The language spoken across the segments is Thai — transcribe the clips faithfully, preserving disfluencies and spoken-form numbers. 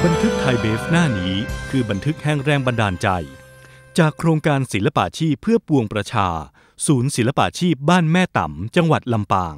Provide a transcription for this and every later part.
บันทึกไทยเบฟหน้านี้คือบันทึกแห่งแรงบันดาลใจจากโครงการศิลปาชีพเพื่อปวงประชาศูนย์ศิลปาชีพบ้านแม่ต่ำจังหวัดลำปาง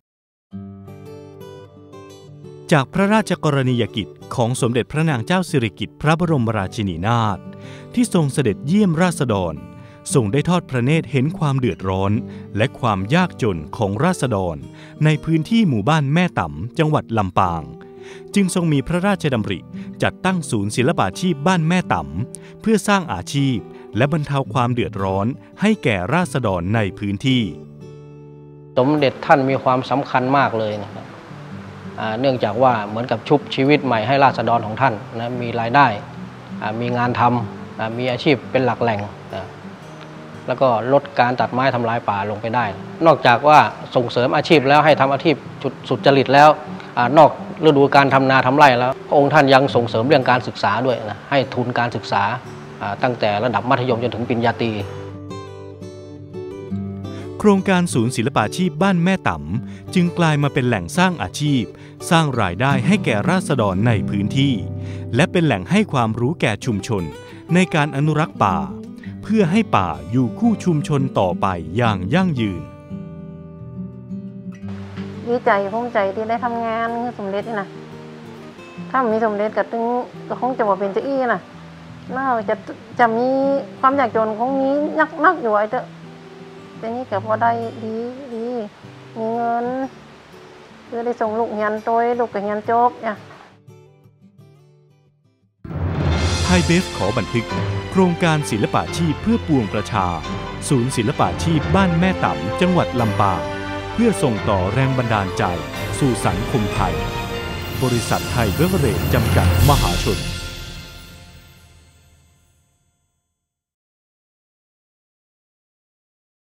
จากพระราชกรณียกิจของสมเด็จพระนางเจ้าสิริกิติ์พระบรมราชินีนาถที่ทรงเสด็จเยี่ยมราษฎรทรงได้ทอดพระเนตรเห็นความเดือดร้อนและความยากจนของราษฎรในพื้นที่หมู่บ้านแม่ต่ำจังหวัดลำปางจึงทรงมีพระราชดำริจัดตั้งศูนย์ศิลปาชีพบ้านแม่ต่ำเพื่อสร้างอาชีพและบรรเทาความเดือดร้อนให้แก่ราษฎรในพื้นที่สมเด็จท่านมีความสำคัญมากเลยนะครับเนื่องจากว่าเหมือนกับชุบชีวิตใหม่ให้ราษฎรของท่านนะมีรายได้มีงานทำมีอาชีพเป็นหลักแหล่งแล้วก็ลดการตัดไม้ทำลายป่าลงไปได้นอกจากว่าส่งเสริมอาชีพแล้วให้ทำอาชีพสุจริตแล้วนอกฤดูการทำนาทำไร่แล้วพระองค์ท่านยังส่งเสริมเรื่องการศึกษาด้วยนะให้ทุนการศึกษาตั้งแต่ระดับมัธยมจนถึงปริญญาตรีโครงการศูนย์ศิลปาชีพบ้านแม่ต่ำจึงกลายมาเป็นแหล่งสร้างอาชีพสร้างรายได้ให้แก่ราษฎรในพื้นที่และเป็นแหล่งให้ความรู้แก่ชุมชนในการอนุรักษ์ป่าเพื่อให้ป่าอยู่คู่ชุมชนต่อไปอย่างยั่งยืนดีใจภูมิใจที่ได้ทำงานคือสมเด็จนี่นะถ้ามีสมเด็จก็ตึงก็คงจะว่าเป็นเจ้าอี้นะน่าจะจะมีความอยากจนคงมีนักนักอยู่ไอ้เจ้าแต่นี่ก็พอได้ดีดีมีเงินเพื่อได้ส่งลูกเรียนโตยลูกก็เรียนจบเนี่ยไทยเบฟขอบันทึกโครงการศิลปาชีพเพื่อปวงประชาศูนย์ศิลปาชีพบ้านแม่ต่ำจังหวัดลำปางเพื่อส่งต่อแรงบันดาลใจสู่สังคมไทยบริษัทไทยเบเวอเรจจำกัดมหาชน